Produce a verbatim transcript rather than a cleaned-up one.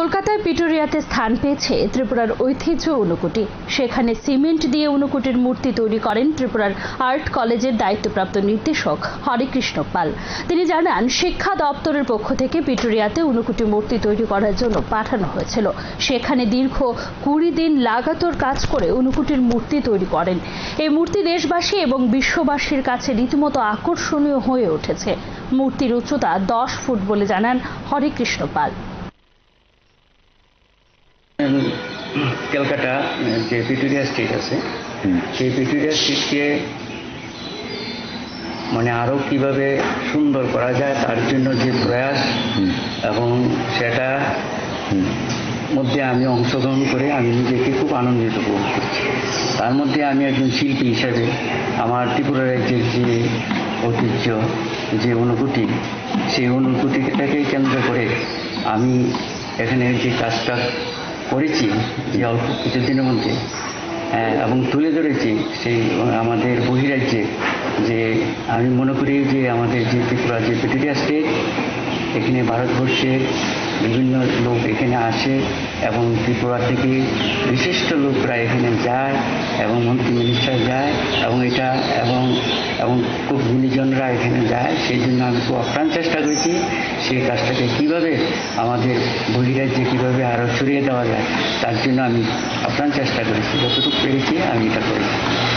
কলকাতায় পিটুরিয়াতে স্থান পেয়েছে ত্রিপুরার ঐতিহ্য ঊনকোটি। সেখানে সিমেন্ট দিয়ে ঊনকোটির মূর্তি তৈরি করেন ত্রিপুরার আর্ট কলেজের দায়িত্বপ্রাপ্ত নির্দেশক হরেকৃষ্ণ পাল। তিনি জানান, শিক্ষা দপ্তরের পক্ষ থেকে পিটুরিয়াতে ঊনকোটি মূর্তি তৈরি করার জন্য পাঠানো হয়েছিল। সেখানে দীর্ঘ কুড়ি দিন লাগাতার কাজ করে ঊনকোটির মূর্তি তৈরি করেন। এই মূর্তি দেশবাসী এবং বিশ্ববাসীর কাছে রীতিমতো আকর্ষণীয় হয়ে উঠেছে। মূর্তির উচ্চতা দশ ফুট বলে জানান হরেকৃষ্ণ পাল। ক্যালকাটা যে পিটুরিয়া স্ট্রিট আছে, সেই পিটুরিয়া স্ট্রিটকে মানে আরও কীভাবে সুন্দর করা যায় তার জন্য যে প্রয়াস এবং সেটা মধ্যে আমি অংশগ্রহণ করে আমি নিজেকে খুব আনন্দিত বোধ করছি। তার মধ্যে আমি একজন শিল্পী হিসাবে আমার ত্রিপুরা রাজ্যের যে ঐতিহ্য যে ঊনকোটি, সেই ঊনকোটিটাকে কেন্দ্র করে আমি এখানে যে কাজটা করেছি যে অল্প কিছুদিনের মধ্যে এবং তুলে ধরেছি সেই আমাদের বহিরাজ্যে, যে আমি মনে করি যে আমাদের যে ত্রিপুরা যে পিটুরিয়া স্টেট, এখানে ভারতবর্ষের বিভিন্ন লোক এখানে আসে এবং ত্রিপুরা থেকে বিশিষ্ট লোকরা এখানে যায় এবং মন্ত্রী মিনিস্টার যায় এবং এটা এবং এবং খুব গুণীজনরা এখানে যায়। সেই জন্য আমি খুব আপ্রাণ চেষ্টা করেছি সেই কাজটাকে কীভাবে আমাদের বহিরাজ্যে কীভাবে আরও ছড়িয়ে দেওয়া যায়, তার জন্য আমি আপ্রাণ চেষ্টা করেছি। যতটুকু পেরেছি আমি এটা করেছি।